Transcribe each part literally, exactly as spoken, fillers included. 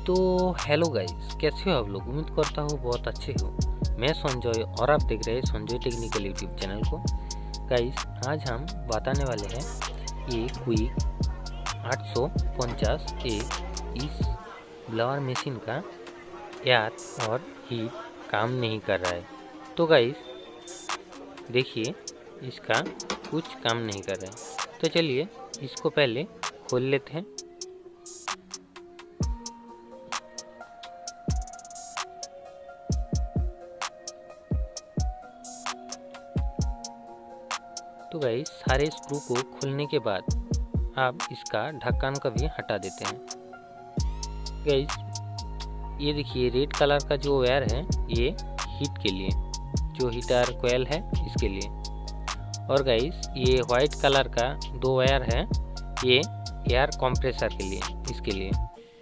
तो hello guys, कैसे हो आप लोग। उम्मीद करता हूँ बहुत अच्छे हो। मैं संजय और आप देख रहे हैं संजय टेक्निकल यूट्यूब चैनल को। गाइस, आज हम बताने वाले हैं ये क्विक आठ सौ पचास ए इस ब्लावर मशीन का एयर और हीट काम नहीं कर रहा है। तो गाइस देखिए, इसका कुछ काम नहीं कर रहा है। तो चलिए इसको पहले खोल लेते हैं। तो गाइस सारे स्क्रू को खोलने के बाद आप इसका ढक्कन को भी हटा देते हैं। गाइस ये देखिए, रेड कलर का जो वायर है ये हीट के लिए, जो हीटर कोयल है इसके लिए। और गाइस ये वाइट कलर का दो वायर है, ये एयर कंप्रेसर के लिए, इसके लिए।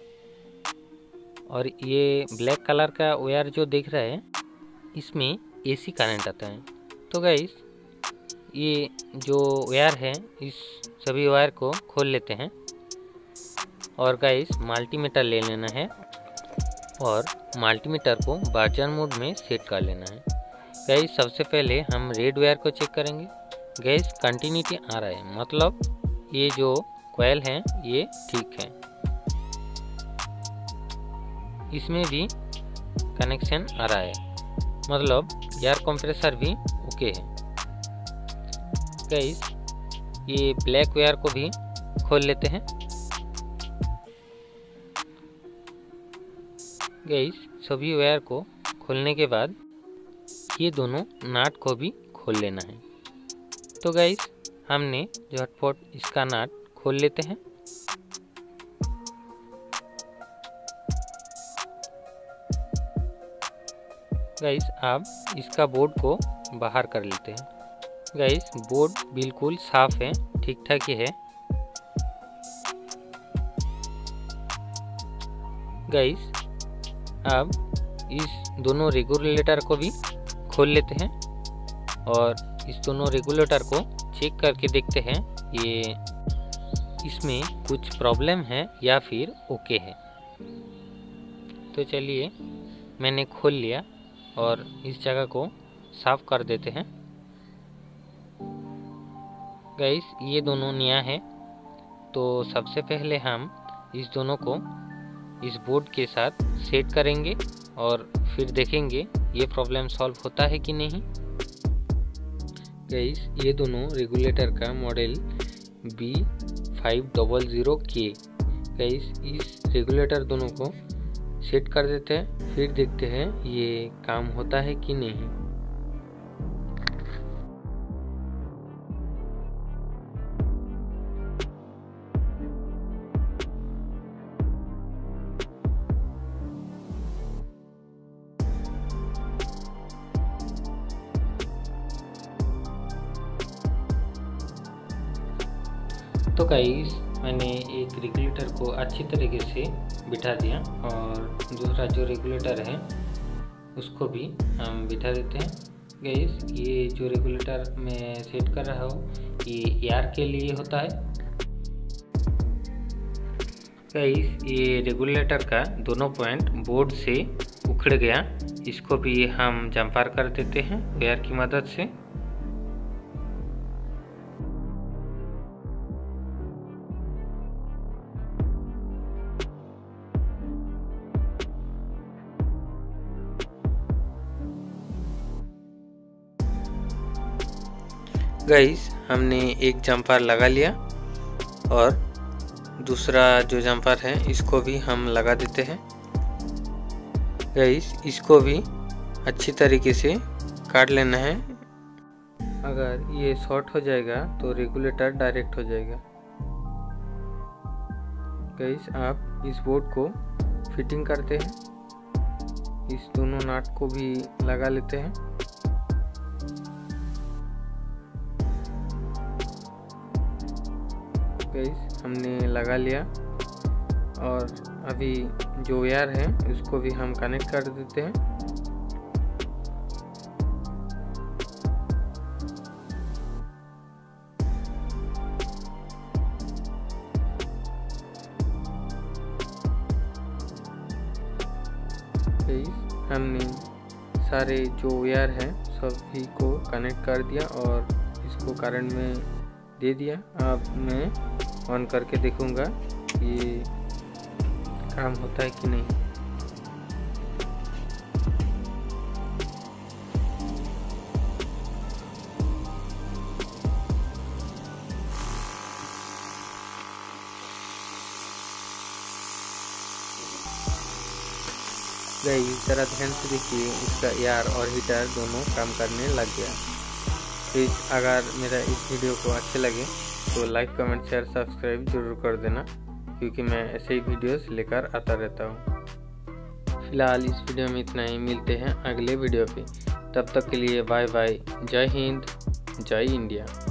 और ये ब्लैक कलर का वायर जो दिख रहा है, इसमें एसी करंट आता है। तो गाइस ये जो वायर है, इस सभी वायर को खोल लेते हैं। और गाइस मल्टीमीटर ले लेना है और मल्टीमीटर को वर्जन मोड में सेट कर लेना है। गाइस सबसे पहले हम रेड वायर को चेक करेंगे। गाइस कंटिन्यूटी आ रहा है, मतलब ये जो कॉइल है ये ठीक है, इसमें भी कनेक्शन आ रहा है, मतलब एयर कंप्रेसर भी ओके है। गाइस ये ब्लैक वायर को भी खोल लेते हैं। गाइस सभी वायर को खोलने के बाद ये दोनों नाट को भी खोल लेना है। तो गाइस हमने झटपट इसका नाट खोल लेते हैं। गाइस अब इसका बोर्ड को बाहर कर लेते हैं। गाइस बोर्ड बिल्कुल साफ है, ठीक ठाक ही है। गाइस अब इस दोनों रेगुलेटर को भी खोल लेते हैं और इस दोनों रेगुलेटर को चेक करके देखते हैं ये इसमें कुछ प्रॉब्लम है या फिर ओके है। तो चलिए मैंने खोल लिया और इस जगह को साफ कर देते हैं। गाइस ये दोनों नया है, तो सबसे पहले हम इस दोनों को इस बोर्ड के साथ सेट करेंगे और फिर देखेंगे ये प्रॉब्लम सॉल्व होता है कि नहीं। गाइस ये दोनों रेगुलेटर का model B five double zero के। गाइस इस रेगुलेटर दोनों को सेट कर देते हैं, फिर देखते हैं ये काम होता है कि नहीं। तो गाइस मैंने एक रेगुलेटर को अच्छी तरीके से बिठा दिया और दूसरा जो रेगुलेटर है उसको भी हम बिठा देते हैं। गाइस ये जो रेगुलेटर मैं सेट कर रहा हूँ ये एयर के लिए होता है। गाइस ये रेगुलेटर का दोनों पॉइंट बोर्ड से उखड़ गया, इसको भी हम जंपर कर देते हैं वायर की मदद से। गाइस हमने एक जंपर लगा लिया और दूसरा जो जंपर है इसको भी हम लगा देते हैं। गाइस इसको भी अच्छी तरीके से काट लेना है, अगर ये शॉर्ट हो जाएगा तो रेगुलेटर डायरेक्ट हो जाएगा। गाइस आप इस बोर्ड को फिटिंग करते हैं, इस दोनों नाट को भी लगा लेते हैं। गाइस हमने लगा लिया और अभी जो वायर है उसको भी हम कनेक्ट कर देते हैं। गाइस हमने सारे जो वायर है सभी को कनेक्ट कर दिया और इसको करंट में दे दिया। अब मैं ऑन करके देखूंगा कि काम होता है कि नहीं। गाइस जरा ध्यान से देखिए, इसका एयर और हीटर दोनों काम करने लग गया। प्लीज़ अगर मेरा इस वीडियो को अच्छे लगे तो लाइक कमेंट शेयर सब्सक्राइब जरूर कर देना, क्योंकि मैं ऐसे ही वीडियोस लेकर आता रहता हूँ। फिलहाल इस वीडियो में इतना ही, मिलते हैं अगले वीडियो पे। तब तक के लिए बाय बाय। जय हिंद, जय इंडिया।